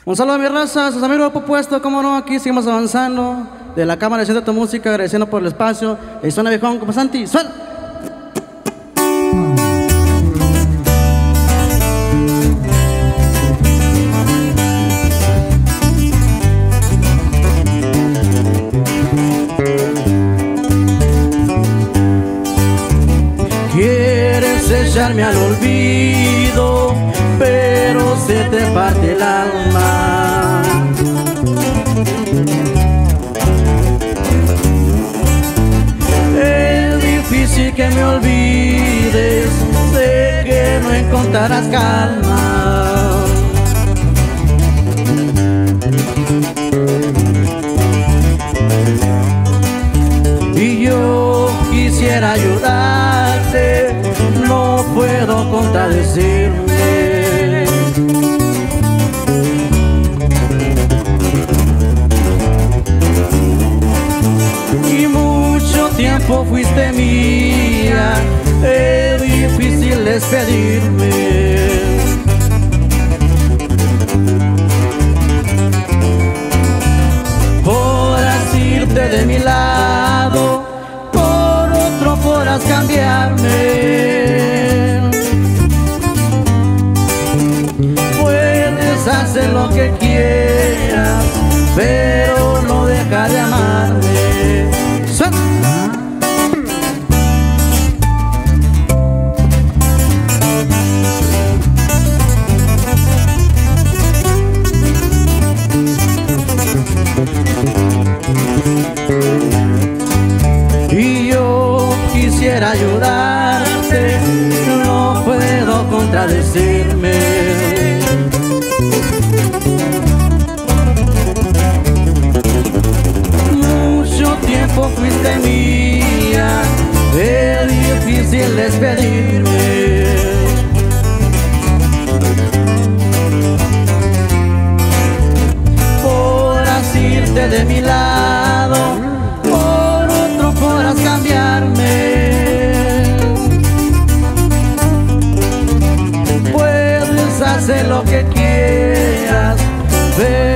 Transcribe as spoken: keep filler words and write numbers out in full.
Un saludo a mi raza, a sus amigos propuestos, cómo no, aquí seguimos avanzando. De la cámara de tu música, agradeciendo por el espacio. Y suena viejón, como Santi, suena. Quieres echarme al olvido, pero se te parte el alma. Es difícil que me olvides, sé que no encontrarás calma. Y yo quisiera ayudarte, no puedo contradecirme. Y mucho tiempo fuiste mía, es difícil despedirme. Podrás irte de mi lado, por otro podrás cambiarme. Puedes hacer lo que quieras, pero no dejar de amarme. Y yo quisiera ayudarte, no puedo contradecirme. Mucho tiempo fuiste mía, es difícil despedirme. Podrás irte de mi lado, por otro podrás cambiarme. Puedes hacer lo que quieras, pero